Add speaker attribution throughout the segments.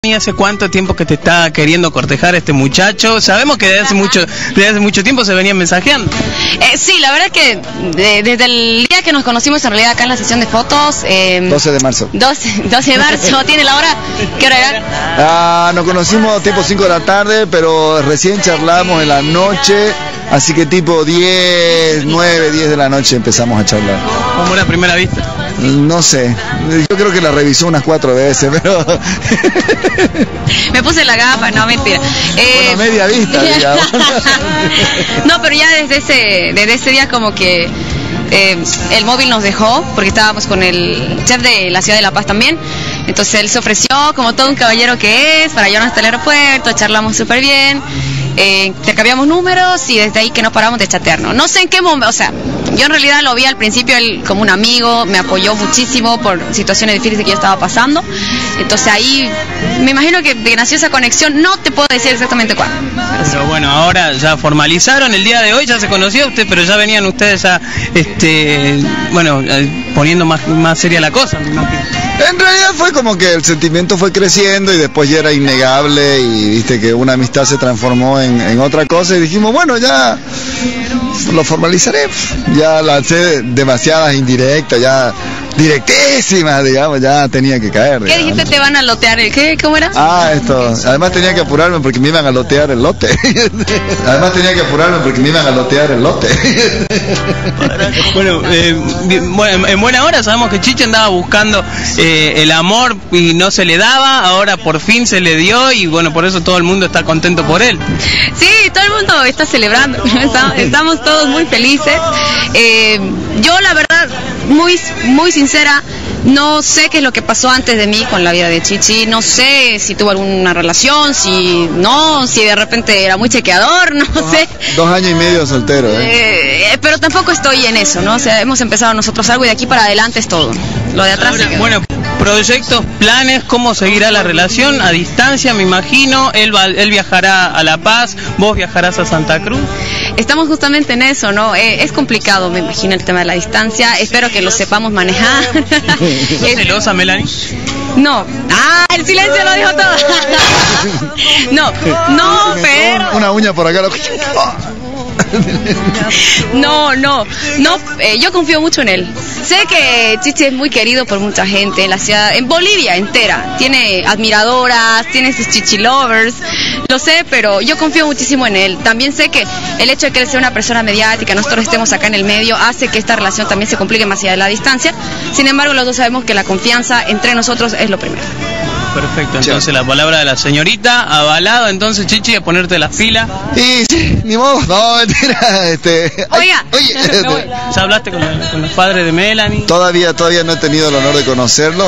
Speaker 1: ¿Y hace cuánto tiempo que te está queriendo cortejar este muchacho? Sabemos que desde hace mucho tiempo se venían mensajeando.
Speaker 2: Sí, la verdad que desde el día que nos conocimos en realidad acá en la sesión de fotos...
Speaker 3: 12 de marzo.
Speaker 2: 12 de marzo, ¿tiene la hora? ¿Qué hora era?
Speaker 3: Nos conocimos tipo 5 de la tarde, pero recién charlamos en la noche, así que tipo 10 de la noche empezamos a charlar.
Speaker 1: ¿Cómo era primera vista?
Speaker 3: No sé, yo creo que la revisó unas 4 veces, pero...
Speaker 2: Me puse la gafa, no, mentira.
Speaker 3: Bueno, media vista, digamos.
Speaker 2: No, pero ya desde ese día como que el móvil nos dejó, porque estábamos con el chef de la ciudad de La Paz también. Entonces él se ofreció, como todo un caballero que es, para llevarnos hasta el aeropuerto, charlamos súper bien, intercambiamos números y desde ahí que no paramos de chatearnos. No sé en qué momento, o sea, yo en realidad lo vi al principio él como un amigo, me apoyó muchísimo por situaciones difíciles que yo estaba pasando. Entonces ahí me imagino que nació esa conexión, no te puedo decir exactamente cuándo.
Speaker 1: Pero bueno, ahora ya formalizaron, el día de hoy ya se conoció usted, pero ya venían ustedes ya, poniendo más seria la cosa, me imagino.
Speaker 3: En realidad fue como que el sentimiento fue creciendo y después ya era innegable y viste que una amistad se transformó en otra cosa y dijimos, bueno, ya lo formalizaré. Ya lancé demasiadas indirectas, ya directísimas, digamos, ya tenía que caer.
Speaker 2: ¿Qué dijiste? Te van a lotear el qué? ¿Cómo era?
Speaker 3: Esto. Además tenía que apurarme porque me iban a lotear el lote.
Speaker 1: Bueno, en buena hora sabemos que Chiche andaba buscando el amor y no se le daba, ahora por fin se le dio y bueno, por eso todo el mundo está contento por él.
Speaker 2: Sí, todo el mundo está celebrando, estamos todos muy felices. Yo la verdad, muy sincera, no sé qué es lo que pasó antes de mí con la vida de Chichi, no sé si tuvo alguna relación, si de repente era muy chequeador, no sé.
Speaker 3: 2 años y medio soltero,
Speaker 2: pero tampoco estoy en eso, ¿no? O sea, hemos empezado nosotros algo y de aquí para adelante es todo. Lo de atrás.
Speaker 1: Ahora, bueno, proyectos, planes, cómo seguirá la relación a distancia, me imagino. Él viajará a La Paz, vos viajarás a Santa Cruz.
Speaker 2: Estamos justamente en eso, ¿no? Es complicado, me imagino, el tema de la distancia. Espero que lo sepamos manejar.
Speaker 1: ¿Sos celosa, Melanie?
Speaker 2: No. El silencio lo dijo todo. No, pero...
Speaker 3: Una uña por acá.
Speaker 2: No, yo confío mucho en él. Sé que Chichi es muy querido por mucha gente en la ciudad, en Bolivia entera. Tiene admiradoras, tiene sus Chichi lovers, lo sé, pero yo confío muchísimo en él. También sé que el hecho de que él sea una persona mediática, nosotros estemos acá en el medio, hace que esta relación también se complique más allá de la distancia. Sin embargo, los dos sabemos que la confianza entre nosotros es lo primero.
Speaker 1: Perfecto, entonces la palabra de la señorita, avalado entonces, Chichi, a ponerte las pilas.
Speaker 3: Y sí, ni modo, no, mentira,
Speaker 2: Oiga,
Speaker 1: ¿ya hablaste con los padres de Melanie?
Speaker 3: Todavía no he tenido el honor de conocerlos,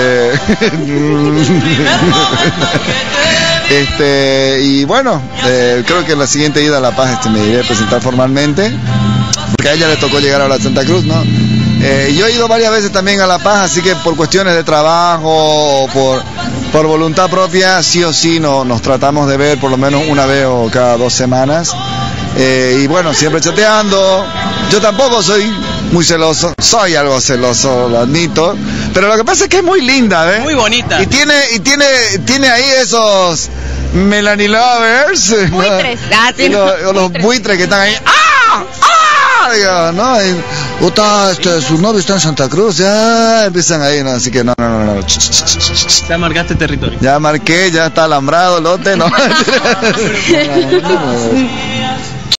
Speaker 3: y bueno, creo que en la siguiente ida a La Paz me iré a presentar formalmente, porque a ella le tocó llegar ahora a Santa Cruz, ¿no? Yo he ido varias veces también a La Paz, así que por cuestiones de trabajo o por voluntad propia, sí o sí nos tratamos de ver por lo menos una vez o cada 2 semanas. Y bueno, siempre chateando. Yo tampoco soy muy celoso, soy algo celoso, lo admito. Pero lo que pasa es que es muy linda, ¿ves?
Speaker 1: Muy bonita.
Speaker 3: Y tiene ahí esos Melanie Lovers.
Speaker 2: Buitres.
Speaker 3: Los buitres que están ahí. ¿No? Su novio está en Santa Cruz, ya empiezan ahí, ¿no? Así que no.
Speaker 1: Ya marcaste territorio.
Speaker 3: Ya marqué, ya está alambrado el lote, ¿no?